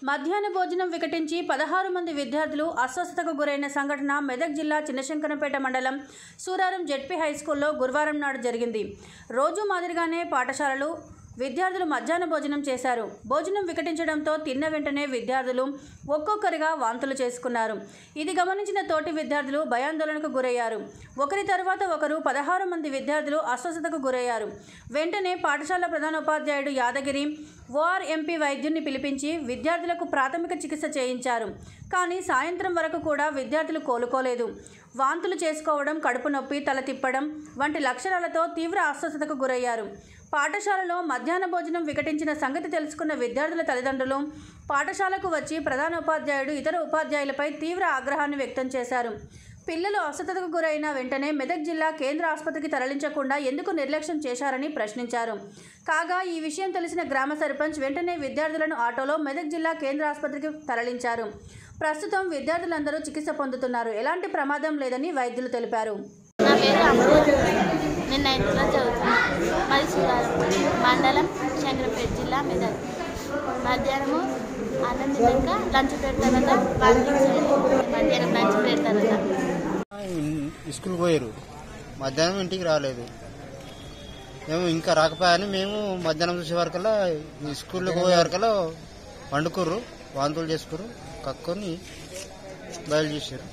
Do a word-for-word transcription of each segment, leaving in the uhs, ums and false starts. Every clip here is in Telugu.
మధ్యాహ్న భోజనం వికటించి పదహారు మంది విద్యార్థులు అస్వస్థతకు గురైన సంఘటన మెదక్ జిల్లా చిన్నశంకరంపేట మండలం సూరారం జెడ్పీ హైస్కూల్లో గురువారం నాడు జరిగింది. రోజు మాదిరిగానే పాఠశాలలు విద్యార్థులు మధ్యాహ్న భోజనం చేశారు. భోజనం వికటించడంతో తిన్న వెంటనే విద్యార్థులు ఒక్కొక్కరిగా వాంతులు చేసుకున్నారు. ఇది గమనించిన తోటి విద్యార్థులు భయాందోళనకు గురయ్యారు. ఒకరి తర్వాత ఒకరు పదహారు మంది విద్యార్థులు అస్వస్థతకు గురయ్యారు. వెంటనే పాఠశాల ప్రధానోపాధ్యాయుడు యాదగిరి ఓఆర్ఎంపీ వైద్యుని పిలిపించి విద్యార్థులకు ప్రాథమిక చికిత్స చేయించారు. కానీ సాయంత్రం వరకు కూడా విద్యార్థులు కోలుకోలేదు. వాంతులు చేసుకోవడం, కడుపు నొప్పి, తల తిప్పడం వంటి లక్షణాలతో తీవ్ర అస్వస్థతకు గురయ్యారు. పాఠశాలలో మధ్యాహ్న భోజనం వికటించిన సంగతి తెలుసుకున్న విద్యార్థుల తల్లిదండ్రులు పాఠశాలకు వచ్చి ప్రధానోపాధ్యాయుడు ఇతర ఉపాధ్యాయులపై తీవ్ర ఆగ్రహాన్ని వ్యక్తం చేశారు. పిల్లలు అస్వస్థతకు గురైన వెంటనే మెదక్ జిల్లా కేంద్ర ఆసుపత్రికి తరలించకుండా ఎందుకు నిర్లక్ష్యం చేశారని ప్రశ్నించారు. కాగా ఈ విషయం తెలిసిన గ్రామ సర్పంచ్ వెంటనే విద్యార్థులను ఆటోలో మెదక్ జిల్లా కేంద్ర ఆసుపత్రికి తరలించారు. ప్రస్తుతం విద్యార్థులందరూ చికిత్స పొందుతున్నారు. ఎలాంటి ప్రమాదం లేదని వైద్యులు తెలిపారు. నా పేరు అమృత. నేను నైన్త్ క్లాస్ చదువుతున్నాను. మాది సూరారం మండలం శంకరంపేట జిల్లా మెదక్. మధ్యాహ్నము అన్నం తిన్నాక లంచ్ పెడతారట. మధ్యాహ్నం లంచ్ పెడతారట. స్కూల్కి పోయారు, మధ్యాహ్నం ఇంటికి రాలేదు. మేము ఇంకా రాకపోయాని మేము మధ్యాహ్నం చూసే వరకల్లా స్కూల్కి పోయే వరకల్లా వండుకుర్రు, వాంతులు చేసుకుర్రు, కక్కుని బయలు చేశారు.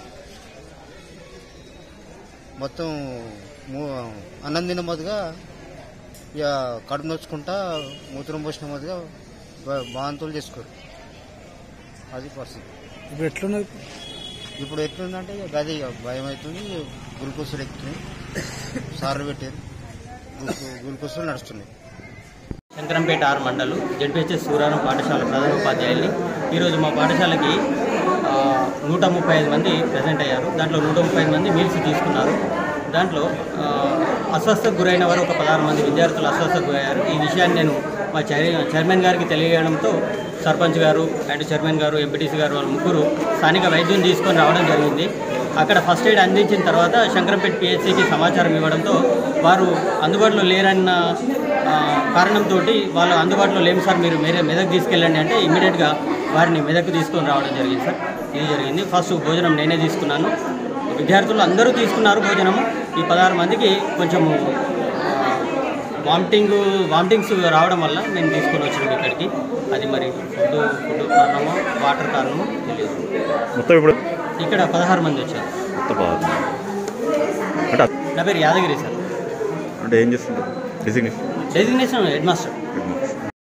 మొత్తం అన్నం తిన్న మొదలుగా ఇక కడుపు నొచ్చుకుంటా మూత్రం పోసిన మొదలుగా వాంతులు చేసుకోరు. అది పరిస్థితి. ఇప్పుడు ఎట్లున్నది? ఇప్పుడు ఎట్లుందంటే ఇక గది భయం అవుతుంది. గ్లూకోజులు ఎక్కుతున్నాయి, సార్లు పెట్టారు, గ్లూకోజులు నడుస్తున్నాయి. శంకరంపేట ఆరు మండలు జెడ్పీహెచ్ఎస్ సూరారం పాఠశాల ప్రధాన ఉపాధ్యాయుల్ని ఈరోజు మా పాఠశాలకి నూట ముప్పై ఐదు మంది ప్రజెంట్ అయ్యారు. దాంట్లో నూట ముప్పై ఐదు మంది మీల్స్ తీసుకున్నారు. దాంట్లో అస్వస్థకు గురైన వారు ఒక పదహారు మంది విద్యార్థులు అస్వస్థకు గురయ్యారు. ఈ విషయాన్ని నేను మా చైర్మన్ గారికి తెలియజేయడంతో సర్పంచ్ గారు అండ్ చైర్మన్ గారు, ఎంపీటీసీ గారు వాళ్ళు ముగ్గురు స్థానిక వైద్యుని తీసుకొని రావడం జరిగింది. అక్కడ ఫస్ట్ ఎయిడ్ అందించిన తర్వాత శంకరంపేట పిహెచ్సికి సమాచారం ఇవ్వడంతో వారు అందుబాటులో లేరన్న కారణంతో వాళ్ళు అందుబాటులో లేము సార్, మీరు మీరే మెదక్ తీసుకెళ్ళండి అంటే ఇమీడియట్గా వారిని మెదక్ తీసుకొని రావడం జరిగింది సార్. ఇది జరిగింది. ఫస్ట్ భోజనం నేనే తీసుకున్నాను. విద్యార్థులు అందరూ తీసుకున్నారు భోజనము. ఈ పదహారు మందికి కొంచెము వామిటింగ్ వామిటింగ్స్ రావడం వల్ల నేను తీసుకొని వచ్చినాను ఇక్కడికి. అది మరి ఫుడ్ ఫుడ్ కారణమో వాటర్ కారణమో తెలియదు. మొత్తం ఇప్పుడు ఇక్కడ పదహారు మంది వచ్చారు. నా పేరు యాదగిరి సార్. అంటే ఏం చేస్తుంటారు? Designation designation head master.